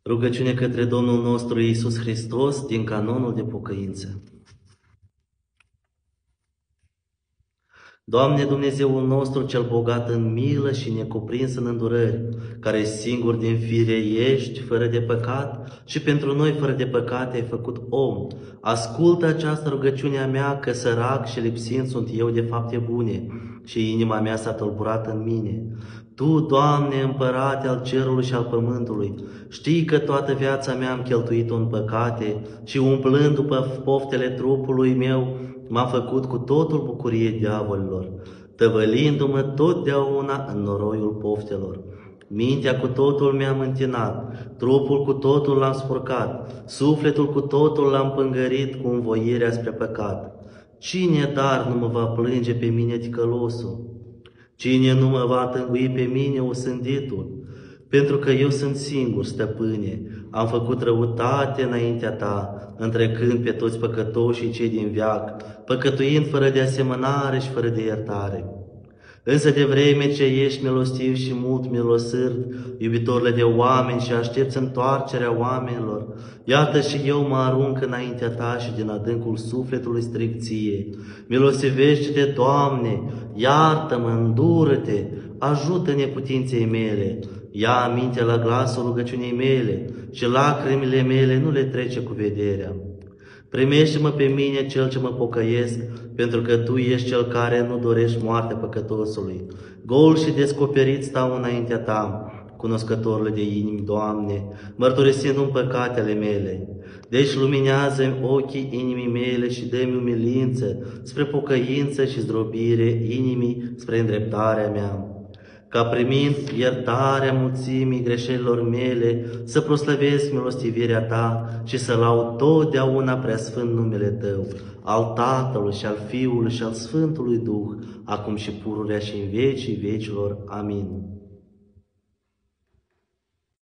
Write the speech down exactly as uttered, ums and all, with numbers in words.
Rugăciune către Domnul nostru Iisus Hristos din canonul de pocăință. Doamne Dumnezeul nostru cel bogat în milă și necuprins în îndurări, care singur din fire ești fără de păcat și pentru noi fără de păcat ai făcut om, ascultă această rugăciune a mea, că sărac și lipsind sunt eu de fapte bune și inima mea s-a tulburat în mine. Tu, Doamne, Împărate al cerului și al pământului, știi că toată viața mea am cheltuit-o în păcate și umplând după poftele trupului meu, m-a făcut cu totul bucurie diavolilor, tăvălindu-mă totdeauna în noroiul poftelor. Mintea cu totul mi-am întinat, trupul cu totul l-am spurcat, sufletul cu totul l-am pângărit cu învoirea spre păcat. Cine dar nu mă va plânge pe mine ticălosul? Cine nu mă va tângui pe mine osânditul? Pentru că eu sunt singur, stăpâne, am făcut răutate înaintea ta, întrecând pe toți păcătoșii cei din veac, păcătuind fără de asemănare și fără de iertare. Însă de vreme ce ești milostiv și mult milosârd, iubitorile de oameni și aștepți întoarcerea oamenilor, iată și eu mă arunc înaintea ta și din adâncul sufletului stric ție. Milosivește-te, Doamne, iartă-mă, îndură-te, ajută neputinței mele, ia aminte la glasul rugăciunii mele și lacrimile mele nu le trece cu vederea. Primește-mă pe mine, cel ce mă pocăiesc, pentru că Tu ești cel care nu dorești moartea păcătosului. Gol și descoperit stau înaintea Ta, cunoscătorule de inimi, Doamne, mărturisind-mi păcatele mele. Deci luminează-mi ochii inimii mele și dă-mi umilință spre pocăință și zdrobire inimii spre îndreptarea mea, ca primind iertarea mulțimii greșelilor mele, să proslăvesc milostivirea Ta și să laud totdeauna preasfânt numele Tău, al Tatălui și al Fiului și al Sfântului Duh, acum și pururea și în vecii vecilor. Amin.